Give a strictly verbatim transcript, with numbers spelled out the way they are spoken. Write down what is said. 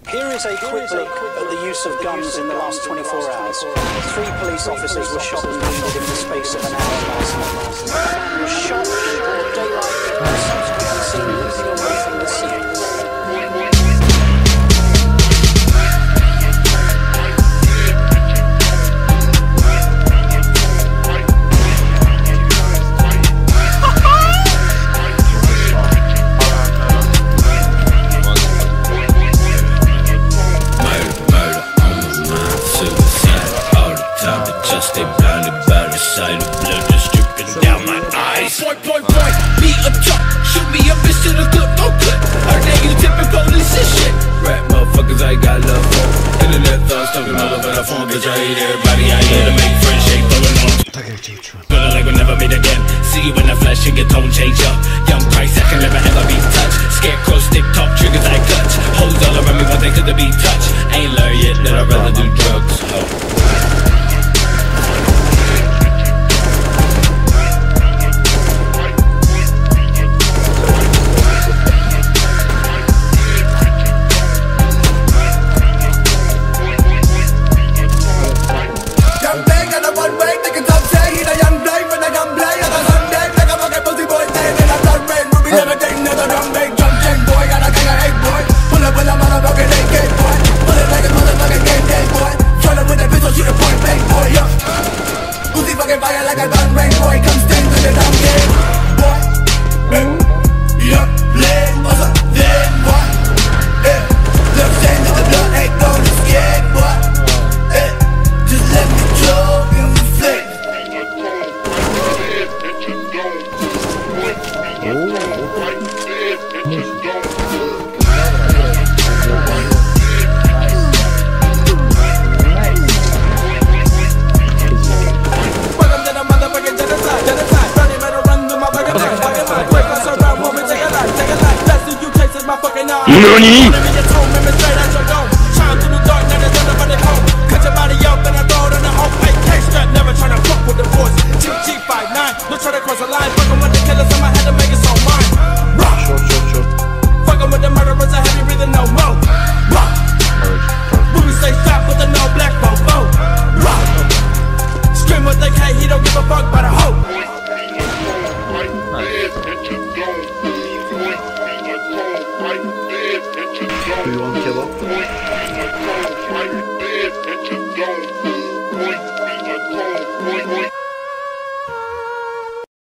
Here is a quick look at the use of guns in the last twenty-four hours. Three police officers were shot and wounded in the space of an hour last night. A man was shot in broad daylight and subsequently seen moving away from the scene. Stay blinded by the sight of blood just dripping down my eyes. Point, point, point, me a truck, shoot me a bitch to the clip, no clip. Heard that you tipping police and shit. Rap motherfuckers, I got love for. Internet thugs talking all over the phone, bitch, I hate everybody out here to make friends, shake, throwing on. Feeling like we'll never meet again. See you in the flesh and your tone change up. Young Christ, I can never ever be touched. Scarecrow, stick talk, triggers I clutch. Hoes all around me, want they could be touched. Ain't learned yet that I'd rather do drugs. Oh. NANI?! Do you want kebab?